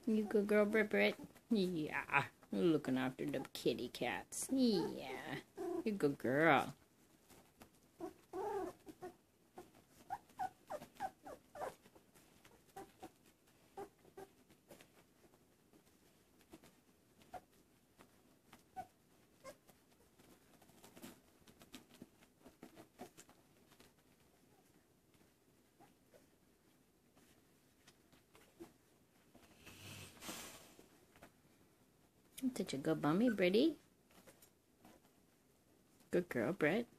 You good girl, Britt? Yeah. Looking after the kitty cats. Yeah. You good girl. Such a good bummy, Brittany. Good girl, Britt.